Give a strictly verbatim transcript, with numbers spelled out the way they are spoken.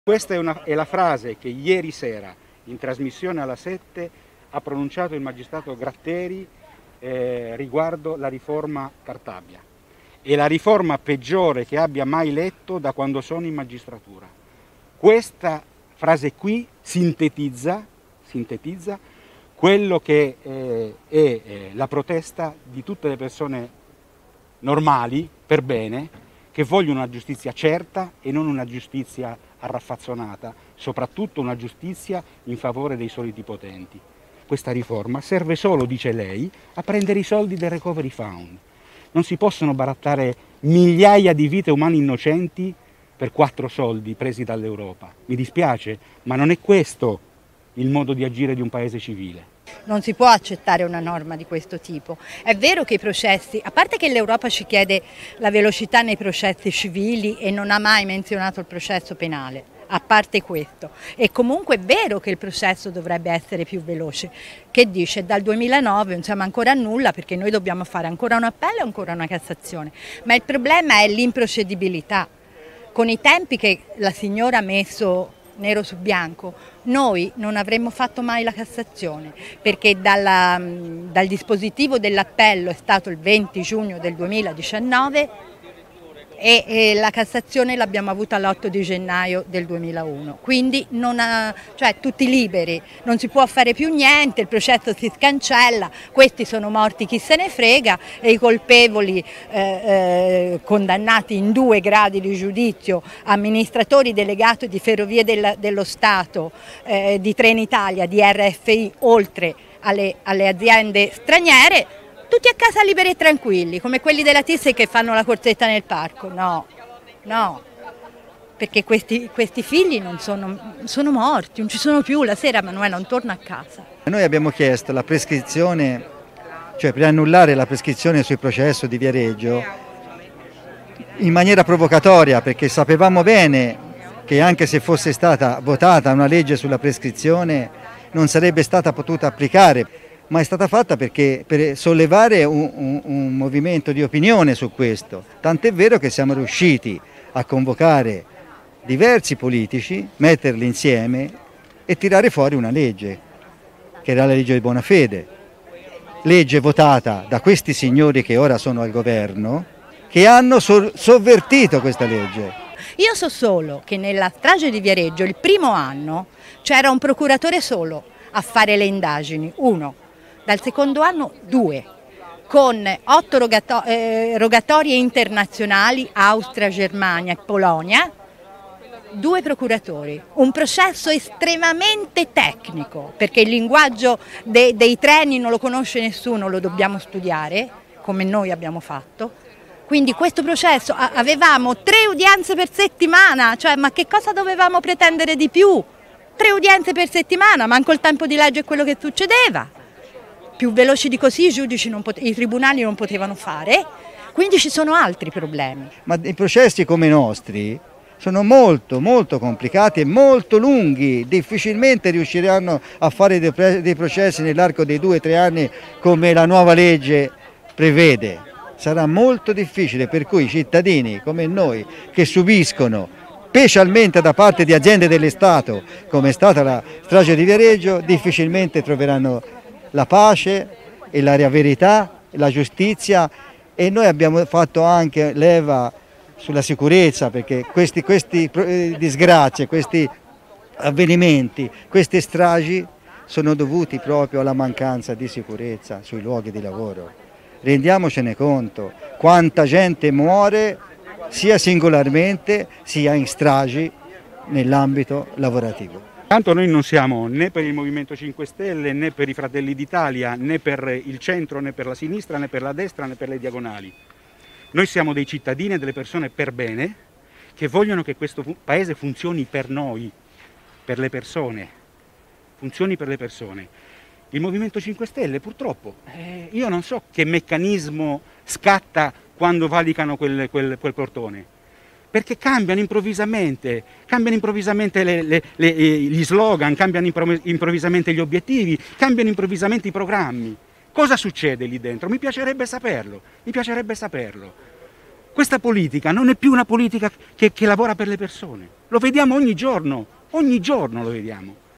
Questa è, una, è la frase che ieri sera in trasmissione alla sette ha pronunciato il magistrato Gratteri eh, riguardo la riforma Cartabia. È la riforma peggiore che abbia mai letto da quando sono in magistratura. Questa frase qui sintetizza, sintetizza quello che eh, è eh, la protesta di tutte le persone normali, per bene, che vogliono una giustizia certa e non una giustizia arraffazzonata, soprattutto una giustizia in favore dei soliti potenti. Questa riforma serve solo, dice lei, a prendere i soldi del Recovery Fund. Non si possono barattare migliaia di vite umane innocenti per quattro soldi presi dall'Europa. Mi dispiace, ma non è questo il modo di agire di un paese civile. Non si può accettare una norma di questo tipo. È vero che i processi, a parte che l'Europa ci chiede la velocità nei processi civili e non ha mai menzionato il processo penale, a parte questo, e comunque è vero che il processo dovrebbe essere più veloce, che dice dal duemilanove non siamo ancora a nulla perché noi dobbiamo fare ancora un appello e ancora una Cassazione, ma il problema è l'improcedibilità. Con i tempi che la signora ha messo nero su bianco, noi non avremmo fatto mai la Cassazione, perché dalla, dal dispositivo dell'appello è stato il venti giugno del duemiladiciannove e, e la Cassazione l'abbiamo avuta l'otto di gennaio del duemilauno, quindi non ha, cioè, tutti liberi, non si può fare più niente, il processo si scancella, questi sono morti chi se ne frega e i colpevoli eh, eh, condannati in due gradi di giudizio, amministratori delegati di Ferrovie del, dello Stato, eh, di Trenitalia, di R F I, oltre alle, alle aziende straniere, tutti a casa liberi e tranquilli, come quelli della Thyssen che fanno la corsetta nel parco. No, no, perché questi, questi figli non sono, sono morti, non ci sono più, la sera Manuela non torna a casa. Noi abbiamo chiesto la prescrizione, cioè per annullare la prescrizione sul processo di Viareggio in maniera provocatoria, perché sapevamo bene che anche se fosse stata votata una legge sulla prescrizione non sarebbe stata potuta applicare. Ma è stata fatta perché, per sollevare un, un, un movimento di opinione su questo, tant'è vero che siamo riusciti a convocare diversi politici, metterli insieme e tirare fuori una legge, che era la legge di Bonafede, legge votata da questi signori che ora sono al governo, che hanno so sovvertito questa legge. Io so solo che nella strage di Viareggio, il primo anno, c'era un procuratore solo a fare le indagini, uno. Dal secondo anno due, con otto rogato eh, rogatorie internazionali, Austria, Germania e Polonia, due procuratori. Un processo estremamente tecnico, perché il linguaggio de dei treni non lo conosce nessuno, lo dobbiamo studiare, come noi abbiamo fatto. Quindi questo processo, avevamo tre udienze per settimana, cioè ma che cosa dovevamo pretendere di più? Tre udienze per settimana, manco il tempo di leggere quello che succedeva. Più veloci di così i giudici, non i tribunali non potevano fare, quindi ci sono altri problemi. Ma i processi come i nostri sono molto molto complicati e molto lunghi, difficilmente riusciranno a fare dei, dei processi nell'arco dei due o tre anni come la nuova legge prevede. Sarà molto difficile, per cui i cittadini come noi che subiscono, specialmente da parte di aziende dello Stato, come è stata la strage di Viareggio, difficilmente troveranno la pace e la verità, la giustizia, e noi abbiamo fatto anche leva sulla sicurezza, perché questi, questi eh, disgrazie, questi avvenimenti, queste stragi sono dovuti proprio alla mancanza di sicurezza sui luoghi di lavoro. Rendiamocene conto, quanta gente muore sia singolarmente sia in stragi nell'ambito lavorativo. Tanto noi non siamo né per il Movimento cinque Stelle, né per i Fratelli d'Italia, né per il centro, né per la sinistra, né per la destra, né per le diagonali. Noi siamo dei cittadini e delle persone per bene che vogliono che questo paese funzioni per noi, per le persone, funzioni per le persone. Il Movimento cinque Stelle purtroppo, eh, io non so che meccanismo scatta quando valicano quel, quel, quel portone. Perché cambiano improvvisamente, cambiano improvvisamente le, le, le, gli slogan, cambiano improvvisamente gli obiettivi, cambiano improvvisamente i programmi. Cosa succede lì dentro? Mi piacerebbe saperlo, mi piacerebbe saperlo. Questa politica non è più una politica che, che lavora per le persone, lo vediamo ogni giorno, ogni giorno lo vediamo.